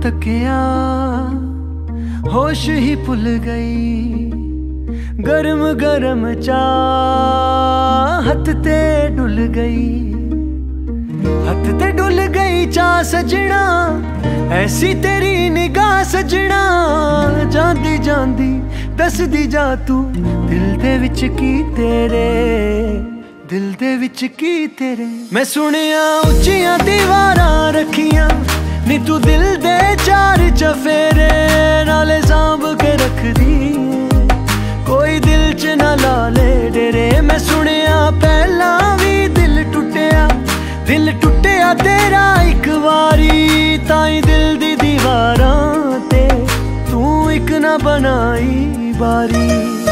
तकिया होश ही भुल गई, गरम गरम चाह हथ ते डुल गई, हथ ते डुल गई चाह सजना, ऐसी तेरी निगाह सजना। जांदी जांदी दसदी जा तू दिल दे विच की तेरे, दिल दे विच की तेरे। मैं सुनिया उच्चियां दीवारां रखियां नी तू दिल दे चार चफेरे, नाले सांभ के रख दी कोई दिल च ना ला ले डेरे। मैं सुनिया पहला भी दिल टुटिया, दिल टुटिया तेरा एक वारी, ताई दिल दी दीवारां ते तू एक ना बनाई बारी।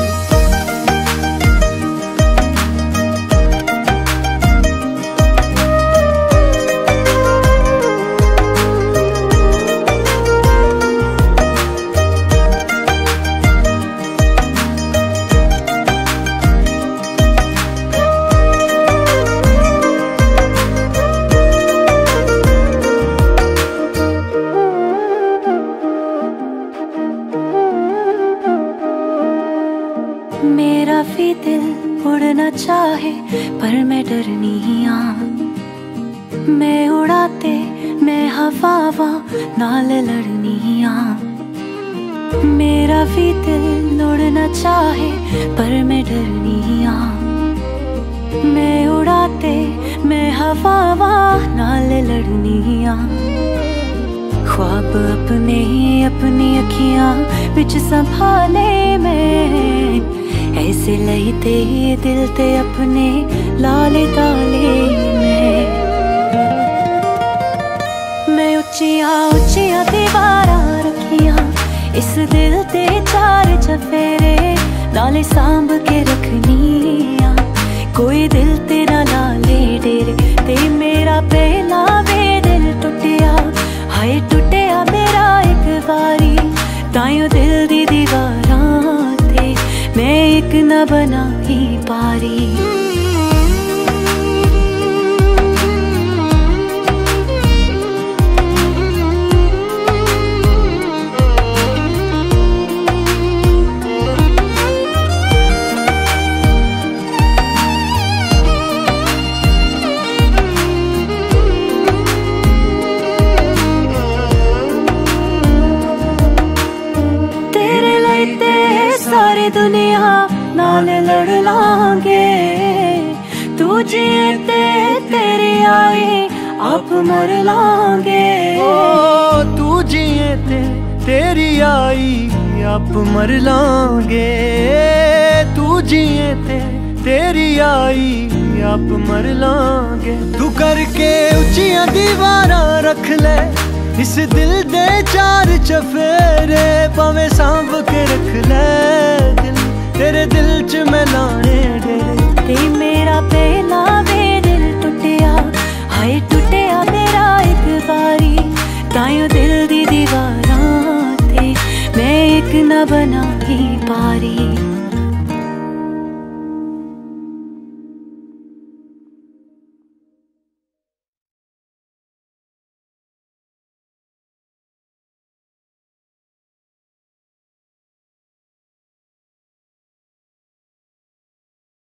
मेरा भी दिल उड़ना चाहे पर मैं डरनी आ, मैं उड़ाते मैं हवावा नाल लड़नी आ। मेरा भी दिल उड़ना चाहे पर मैं डरनी आ, मैं उड़ाते मैं हवावा नाल लड़नी आ। ख्वाब अपने अपनी अखियां विच संभाले मैं, ऐसे लईते दिल ते अपने लाले ताले मैं उच्चियां उच्चियां दीवारां रखियां, इस दिल ते चार चफेरे, नाले सांभ के रखनी आ कोई दिल ते ना लाले डेरे। ते मेरा पहला वे दिल टुटिया, हाय टुटिया मेरा एक बारी, ताइयों दिल दी दीवारां ते मैं एक न बनाई पारी। सारी दुनिया नाल लड़ लांगे, तू जिए ते तेरी आई आप मर लांगे। ओ तू जिए ते तेरी आई आप मर लांगे, तू जिए ते तेरी आई आप मर लांगे। तू करके उच्चियां दीवारां रख ले इस दिल दे चार चफेरे, भावें सांभ के रख ले दिल तेरे दिल च मैं